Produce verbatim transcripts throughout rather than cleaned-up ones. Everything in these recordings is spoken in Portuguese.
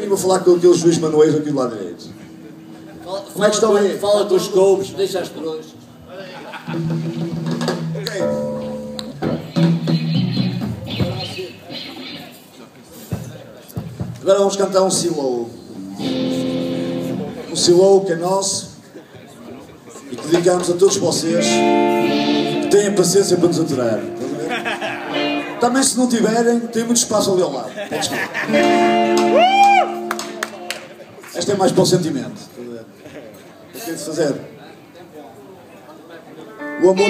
e vou falar com aqueles juízes manuais aqui do lado direito. Fala, Como é que estão aí? Fala com os couves, deixa as trouxas. Ok. Agora vamos cantar um silo. Um silo que é nosso e que dedicamos a todos vocês que têm a paciência para nos aturar. Também, se não tiverem, tem muito espaço ali ao lado. Esta é mais para o sentimento. O que é de fazer? O amor.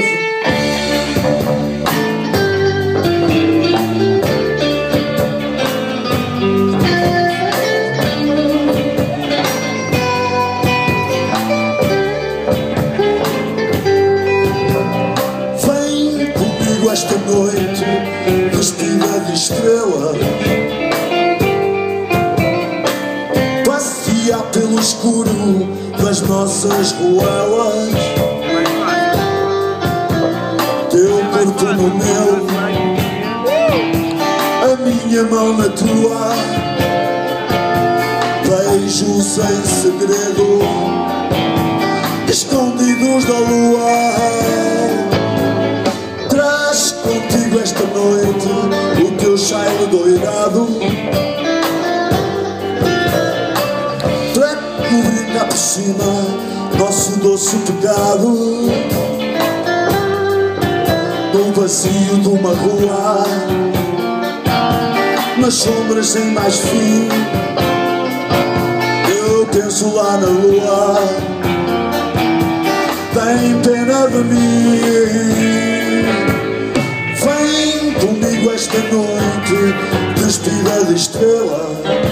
Vem comigo esta noite, vestida de estrela, passear pelo escuro das nossas ruelas. Teu corpo no meu, a minha mão na tua, beijos sem segredo, escondidos da lua. Traz contigo esta noite o teu cheiro doirado, cobrir cá por cima nosso doce pecado. No vazio de uma rua, nas sombras sem mais fim, eu penso lá na lua, tem pena de mim. Vem comigo esta noite, vestida de estrela,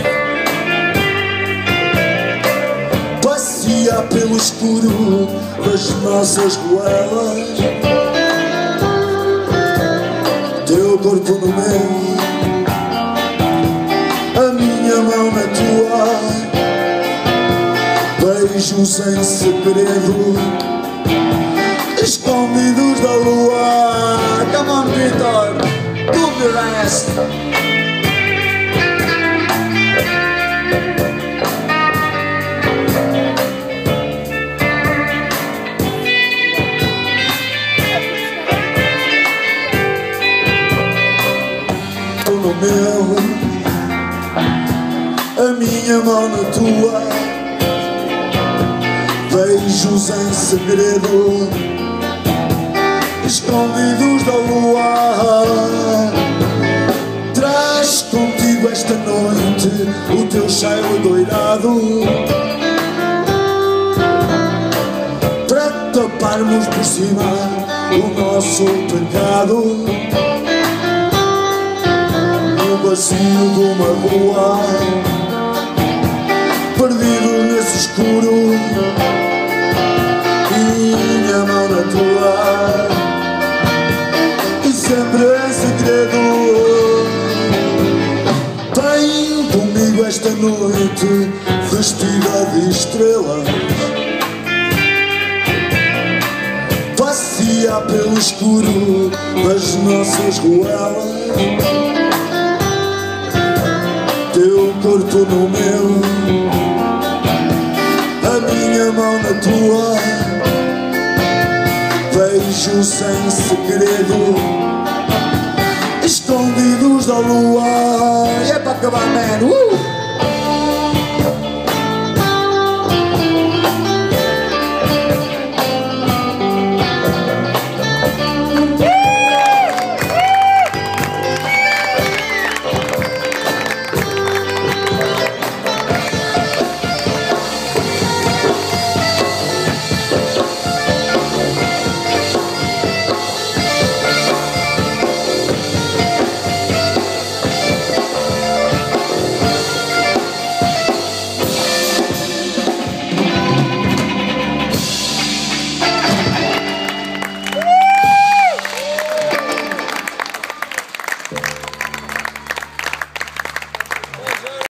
passear pelo escuro das nossas goelas. Teu corpo no meu, a minha mão na tua, beijos sem segredo, escondidos da lua. Come on, Vitor, do the rest. No meu, a minha mão na tua, beijos em segredo, escondidos da lua. Traz contigo esta noite o teu cheiro doirado, para taparmos por cima o nosso pecado. No vazio de uma rua, perdido nesse escuro, minha mão na tua, e sempre em segredo. Vem comigo esta noite, vestida de estrelas, passear pelo escuro das nossas ruelas. Teu corpo no meu, a minha mão na tua, beijos sem segredo, escondidos da lua. E é para acabar, man. Uh!